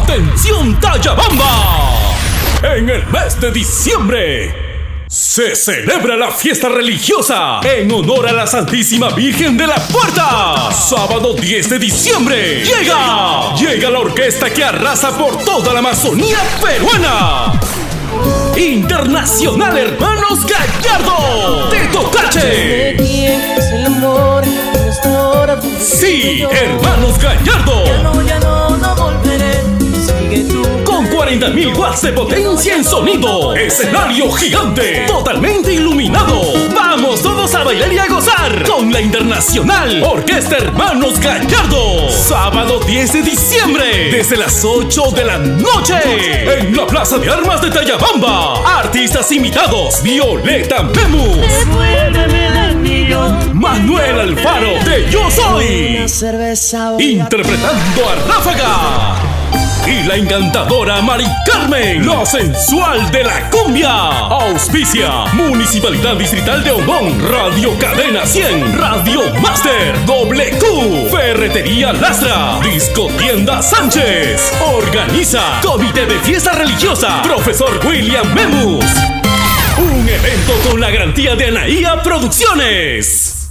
¡Atención Tayabamba! En el mes de diciembre se celebra la fiesta religiosa en honor a la Santísima Virgen de la Puerta. Sábado 10 de diciembre llega la orquesta que arrasa por toda la Amazonía peruana. Internacional Hermanos Gallardo de Tocache. Sí, Hermanos Gallardo. No volveré. Sigue tú. Con 40.000 watts de potencia en sonido. Escenario gigante, totalmente iluminado. Vamos todos a bailar y a gozar con la Internacional Orquesta Hermanos Gallardo. Sábado 10 de diciembre, desde las 8 de la noche, en la Plaza de Armas de Tayabamba. Artistas invitados: Violeta Memus, Devuélveme del millón. Manuel Alfaro de Yo Soy, Una cerveza interpretando a Ráfaga, y la encantadora Mari Carmen, la sensual de la cumbia. Auspicia Municipalidad Distrital de Hongón, Radio Cadena 100, Radio Master, WQ, Ferretería Lastra, Discotienda Sánchez. Organiza Comité de Fiesta Religiosa, Profesor William Memus. Un evento con la garantía de Anaía Producciones.